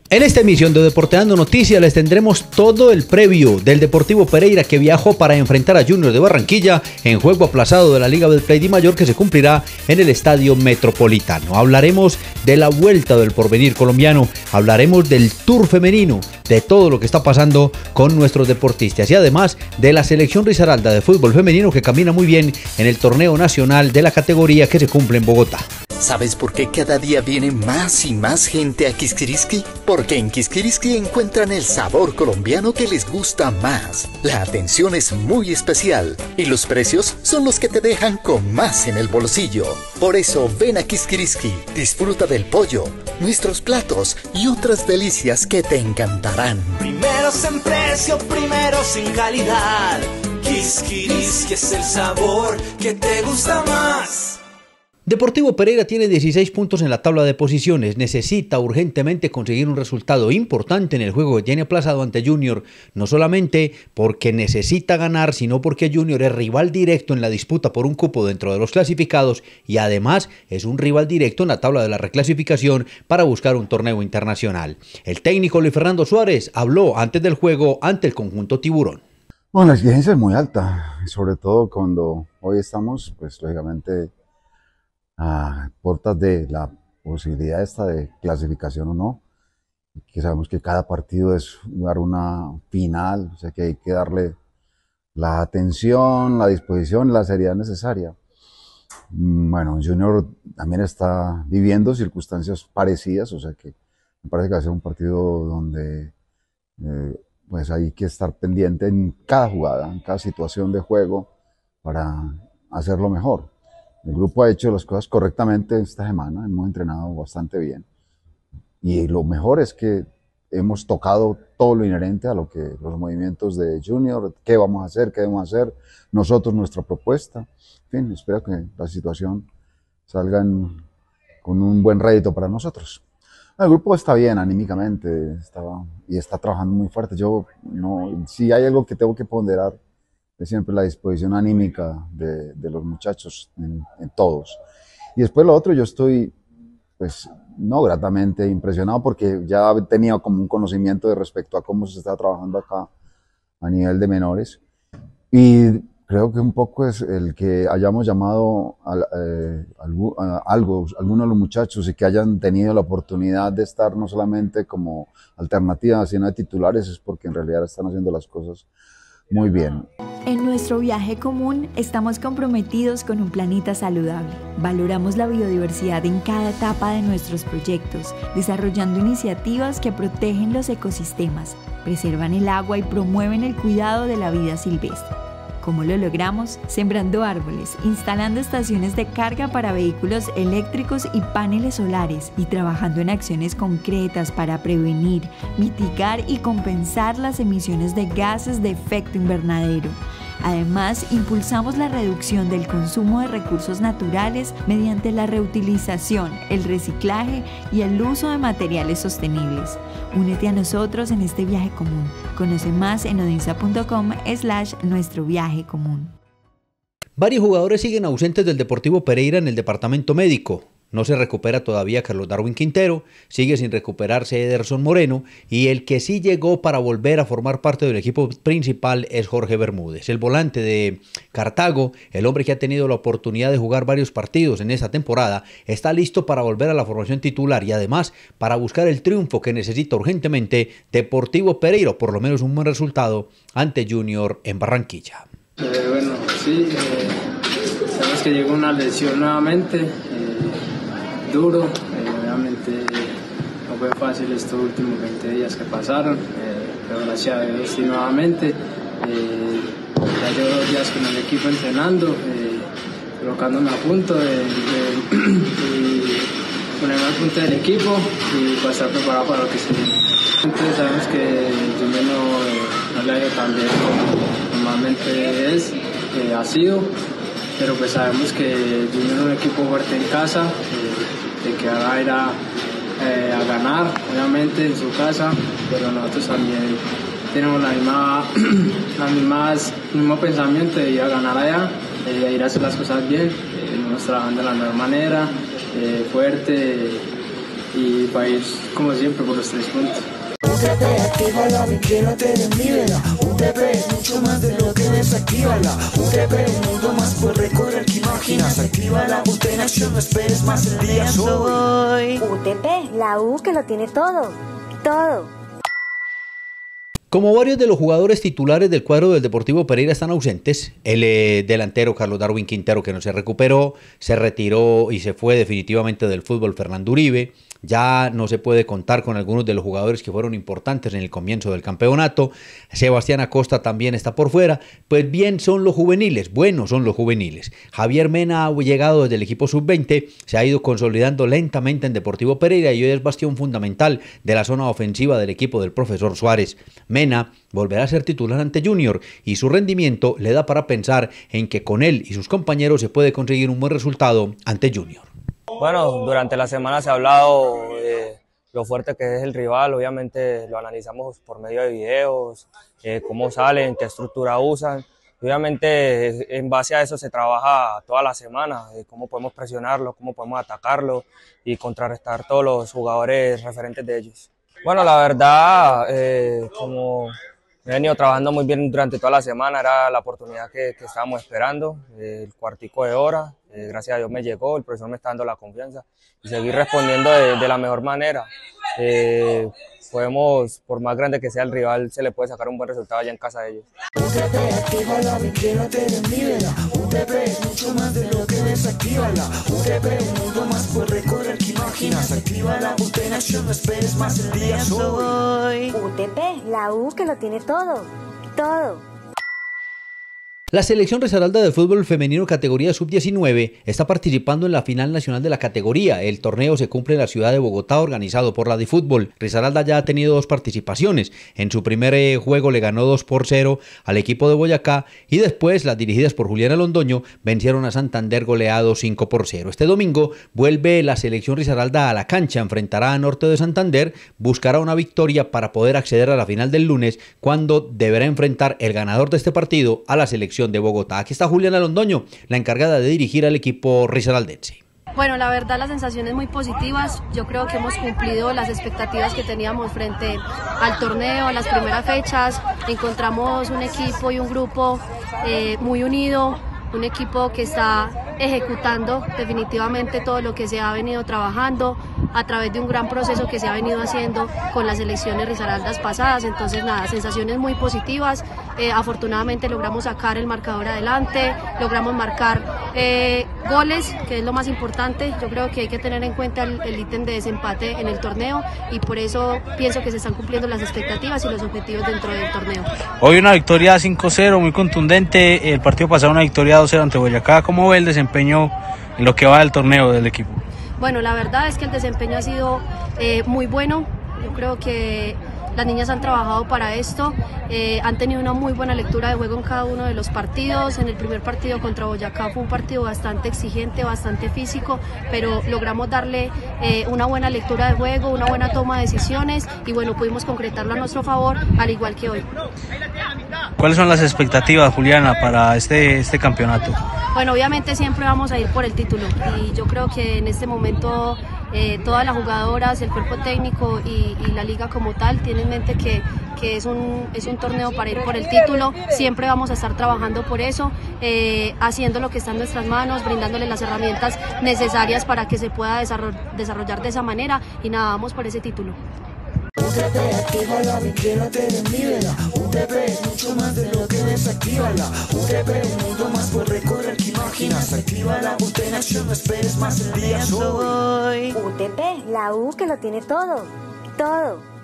En esta emisión de Deporteando Noticias les tendremos todo el previo del Deportivo Pereira, que viajó para enfrentar a Junior de Barranquilla en juego aplazado de la Liga Betplay de Mayor, que se cumplirá en el Estadio Metropolitano. Hablaremos de la vuelta del porvenir colombiano, hablaremos del Tour femenino, de todo lo que está pasando con nuestros deportistas y además de la selección Risaralda de fútbol femenino, que camina muy bien en el torneo nacional de la categoría que se cumple en Bogotá. ¿Sabes por qué cada día viene más y más gente a Quisquiriski? Porque en Quisquiriski encuentran el sabor colombiano que les gusta más. La atención es muy especial y los precios son los que te dejan con más en el bolsillo. Por eso ven a Quisquiriski, disfruta del pollo, nuestros platos y otras delicias que te encantarán. Primeros en precio, primeros en calidad. Quisquiriski es el sabor que te gusta más. Deportivo Pereira tiene 16 puntos en la tabla de posiciones, necesita urgentemente conseguir un resultado importante en el juego que tiene aplazado ante Junior, no solamente porque necesita ganar, sino porque Junior es rival directo en la disputa por un cupo dentro de los clasificados y además es un rival directo en la tabla de la reclasificación para buscar un torneo internacional. El técnico Luis Fernando Suárez habló antes del juego ante el conjunto Tiburón. Bueno, la exigencia es muy alta, sobre todo cuando hoy estamos, pues lógicamente, a puertas de la posibilidad esta de clasificación o no, que sabemos que cada partido es jugar una final, o sea que hay que darle la atención, la disposición, la seriedad necesaria. Bueno, Junior también está viviendo circunstancias parecidas, o sea que me parece que va a ser un partido donde pues hay que estar pendiente en cada jugada, en cada situación de juego para hacerlo mejor. El grupo ha hecho las cosas correctamente esta semana, hemos entrenado bastante bien y lo mejor es que hemos tocado todo lo inherente a lo que los movimientos de Junior, qué vamos a hacer, qué debemos hacer, nosotros nuestra propuesta. En fin, espero que la situación salga con un buen rédito para nosotros. El grupo está bien anímicamente y está trabajando muy fuerte. Si hay algo que tengo que ponderar, es siempre la disposición anímica de los muchachos en todos. Y después lo otro, yo estoy, pues, no gratamente impresionado porque ya tenía como un conocimiento de respecto a cómo se está trabajando acá a nivel de menores. Y creo que un poco es el que hayamos llamado a algunos de los muchachos y que hayan tenido la oportunidad de estar no solamente como alternativa, sino de titulares, es porque en realidad están haciendo las cosas muy bien. En nuestro viaje común estamos comprometidos con un planeta saludable. Valoramos la biodiversidad en cada etapa de nuestros proyectos, desarrollando iniciativas que protegen los ecosistemas, preservan el agua y promueven el cuidado de la vida silvestre. ¿Cómo lo logramos? Sembrando árboles, instalando estaciones de carga para vehículos eléctricos y paneles solares, y trabajando en acciones concretas para prevenir, mitigar y compensar las emisiones de gases de efecto invernadero. Además, impulsamos la reducción del consumo de recursos naturales mediante la reutilización, el reciclaje y el uso de materiales sostenibles. Únete a nosotros en este viaje común. Conoce más en odinsa.com/nuestro viaje común. Varios jugadores siguen ausentes del Deportivo Pereira en el departamento médico. No se recupera todavía Carlos Darwin Quintero, sigue sin recuperarse Ederson Moreno y el que sí llegó para volver a formar parte del equipo principal es Jorge Bermúdez, el volante de Cartago, el hombre que ha tenido la oportunidad de jugar varios partidos en esta temporada, está listo para volver a la formación titular y además para buscar el triunfo que necesita urgentemente Deportivo Pereira, o por lo menos un buen resultado ante Junior en Barranquilla. Bueno, sí, sabemos que llegó una lesión nuevamente. Duro, obviamente no fue fácil estos últimos 20 días que pasaron, pero gracias a Dios sí nuevamente, ya llevo 2 días con el equipo entrenando, colocándome a punto y ponerme al punto del equipo y para estar preparado para lo que se viene. Entonces sabemos que Junior no le ha ido tan bien como normalmente ha sido, pero pues sabemos que Junior es un equipo fuerte en casa, que ahora va a ir a ganar, obviamente, en su casa, pero nosotros también tenemos el mismo pensamiento de ir a ganar allá, de ir a hacer las cosas bien, trabajando de la mejor manera, fuerte, y va a ir como siempre por los 3 puntos. UTP, actívala, vincélate en mi vela. UTP, mucho más de lo que ves, actívala. UTP, un mundo más por recorrer que imaginas. Actívala, UT Nación, no esperes más, el día es hoy. UTP, la U que lo tiene todo, todo. Como varios de los jugadores titulares del cuadro del Deportivo Pereira están ausentes, el delantero Carlos Darwin Quintero, que no se recuperó, se retiró y se fue definitivamente del fútbol, Fernando Uribe. Ya no se puede contar con algunos de los jugadores que fueron importantes en el comienzo del campeonato. Sebastián Acosta también está por fuera. Pues bien, son los juveniles, buenos son los juveniles. Javier Mena ha llegado desde el equipo sub-20, se ha ido consolidando lentamente en Deportivo Pereira y hoy es bastión fundamental de la zona ofensiva del equipo del profesor Suárez. Mena volverá a ser titular ante Junior y su rendimiento le da para pensar en que con él y sus compañeros se puede conseguir un buen resultado ante Junior. Bueno, durante la semana se ha hablado de lo fuerte que es el rival, obviamente lo analizamos por medio de videos, cómo salen, qué estructura usan. Obviamente en base a eso se trabaja toda la semana, cómo podemos presionarlo, cómo podemos atacarlo y contrarrestar todos los jugadores referentes de ellos. Bueno, la verdad, como he venido trabajando muy bien durante toda la semana, era la oportunidad que estábamos esperando, el cuartico de hora. Gracias a Dios me llegó, el profesor me está dando la confianza y seguir respondiendo de la mejor manera. Podemos, por más grande que sea el rival, se le puede sacar un buen resultado allá en casa de ellos. UTP, actívala, vincélate en mi vela. UTP, mucho más de lo que ves, actívala. UTP, un mundo más por recorrer que imaginas. Actívala, UT Nación, no esperes más, el día es hoy. UTP, la U que lo tiene todo, todo. La selección Risaralda de fútbol femenino categoría sub-19 está participando en la final nacional de la categoría. El torneo se cumple en la ciudad de Bogotá, organizado por la DiFútbol. Risaralda ya ha tenido 2 participaciones. En su primer juego le ganó 2-0 al equipo de Boyacá y después las dirigidas por Juliana Londoño vencieron a Santander goleado 5-0. Este domingo vuelve la selección Risaralda a la cancha, enfrentará a Norte de Santander, buscará una victoria para poder acceder a la final del lunes, cuando deberá enfrentar el ganador de este partido a la selección de Bogotá. Aquí está Juliana Londoño, la encargada de dirigir al equipo risaraldense. Bueno, la verdad las sensaciones muy positivas. Yo creo que hemos cumplido las expectativas que teníamos frente al torneo, a las primeras fechas. Encontramos un equipo y un grupo muy unido, un equipo que está ejecutando definitivamente todo lo que se ha venido trabajando a través de un gran proceso que se ha venido haciendo con las elecciones risaraldas pasadas. Entonces nada, sensaciones muy positivas. Afortunadamente logramos sacar el marcador adelante, logramos marcar goles, que es lo más importante. Yo creo que hay que tener en cuenta el ítem de desempate en el torneo y por eso pienso que se están cumpliendo las expectativas y los objetivos dentro del torneo. Hoy una victoria 5-0 muy contundente, el partido pasado una victoria 2-0 ante Boyacá. ¿Cómo ve el desempeño en lo que va del torneo del equipo? Bueno, la verdad es que el desempeño ha sido muy bueno. Yo creo que las niñas han trabajado para esto, han tenido una muy buena lectura de juego en cada uno de los partidos. En el primer partido contra Boyacá fue un partido bastante exigente, bastante físico, pero logramos darle una buena lectura de juego, una buena toma de decisiones y bueno, pudimos concretarlo a nuestro favor, al igual que hoy. ¿Cuáles son las expectativas, Juliana, para este campeonato? Bueno, obviamente siempre vamos a ir por el título y yo creo que en este momento todas las jugadoras, el cuerpo técnico y la liga como tal tienen en mente que es un torneo para ir por el título. Siempre vamos a estar trabajando por eso, haciendo lo que está en nuestras manos, brindándole las herramientas necesarias para que se pueda desarrollar de esa manera y nada, vamos por ese título. UTP, actívala, vincélate en mi vela. UTP, mucho más de lo que ves, actívala. UTP, un mundo más por recorrer que imaginas. Actívala, UT Nación, no esperes más, el día es hoy. UTP, la U que lo tiene todo, todo.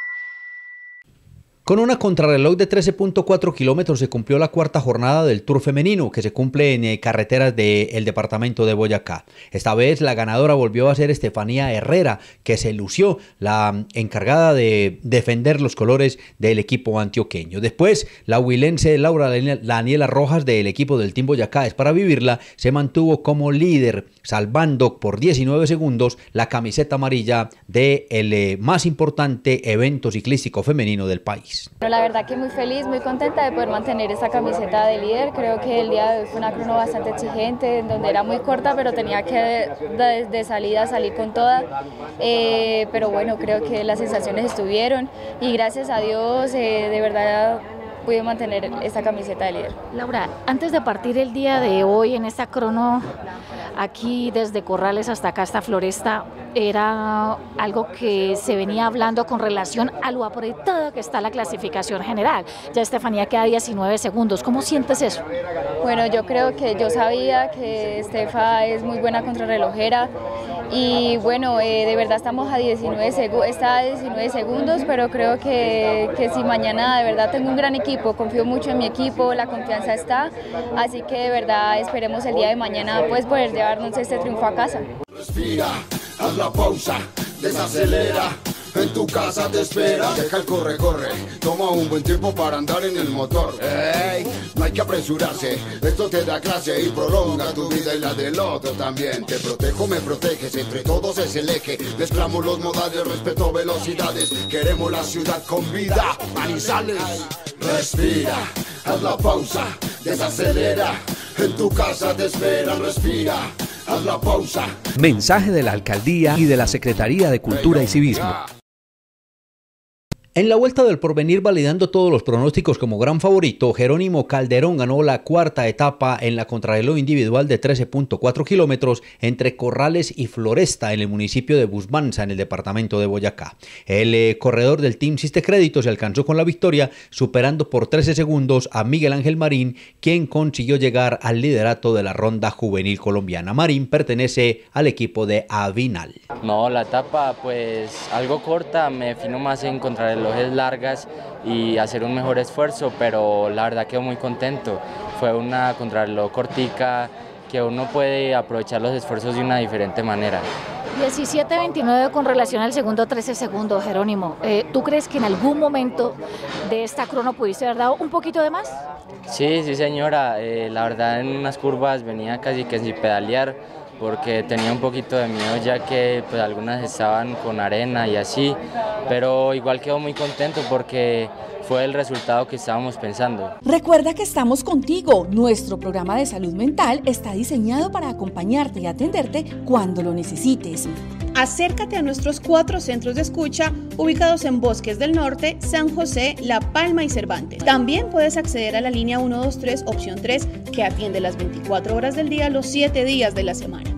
Con una contrarreloj de 13.4 kilómetros se cumplió la 4ª jornada del Tour femenino que se cumple en carreteras del departamento de Boyacá. Esta vez la ganadora volvió a ser Estefanía Herrera, que se lució, la encargada de defender los colores del equipo antioqueño. Después, la huilense Laura Daniela Rojas del equipo del Team Boyacá Es Para Vivirla se mantuvo como líder, salvando por 19 segundos la camiseta amarilla del más importante evento ciclístico femenino del país. López. La verdad que muy feliz, muy contenta de poder mantener esta camiseta de líder. Creo que el día de hoy fue una crono bastante exigente, en donde era muy corta, pero tenía que de salida salir con toda. Pero bueno, creo que las sensaciones estuvieron y gracias a Dios de verdad pude mantener esta camiseta de líder. Laura, antes de partir el día de hoy en esta crono, aquí desde Corrales hasta acá, hasta Floresta, era algo que se venía hablando con relación a lo apretada que está la clasificación general. Ya Estefanía queda 19 segundos. ¿Cómo sientes eso? Bueno, yo creo que yo sabía que Estefa es muy buena contrarrelojera y bueno, de verdad estamos a 19 segundos, pero creo que si mañana de verdad tengo un gran equipo, confío mucho en mi equipo, la confianza está, así que de verdad esperemos el día de mañana pues poder llevarnos este triunfo a casa. Respira, haz la pausa, desacelera, en tu casa te espera. Deja el corre, toma un buen tiempo para andar en el motor. Ey, no hay que apresurarse, esto te da clase y prolonga tu vida y la del otro también. Te protejo, me proteges, entre todos es el eje. Mezclamos los modales, respeto velocidades. Queremos la ciudad con vida, Manizales. Respira, haz la pausa, desacelera, en tu casa te esperan. Respira, haz la pausa. Mensaje de la Alcaldía y de la Secretaría de Cultura y Civismo. En la Vuelta del Porvenir, validando todos los pronósticos como gran favorito, Jerónimo Calderón ganó la cuarta etapa en la contrarreloj individual de 13.4 kilómetros entre Corrales y Floresta en el municipio de Busmanza, en el departamento de Boyacá. El corredor del Team Siste Crédito se alcanzó con la victoria, superando por 13 segundos a Miguel Ángel Marín, quien consiguió llegar al liderato de la ronda juvenil colombiana. Marín pertenece al equipo de Avinal. No, la etapa pues algo corta, me defino más en contrarrelojes largas y hacer un mejor esfuerzo, pero la verdad quedo muy contento. Fue una contrarreloj cortica que uno puede aprovechar los esfuerzos de una diferente manera. 17:29 con relación al segundo 13 segundos, Jerónimo. ¿Tú crees que en algún momento de esta crono pudiste haber dado un poquito de más? Sí señora, la verdad en unas curvas venía casi que sin pedalear porque tenía un poquito de miedo ya que pues, algunas estaban con arena y así, pero igual quedo muy contento porque fue el resultado que estábamos pensando. Recuerda que estamos contigo. Nuestro programa de salud mental está diseñado para acompañarte y atenderte cuando lo necesites. Acércate a nuestros 4 centros de escucha ubicados en Bosques del Norte, San José, La Palma y Cervantes. También puedes acceder a la línea 123 opción 3 que atiende las 24 horas del día los 7 días de la semana.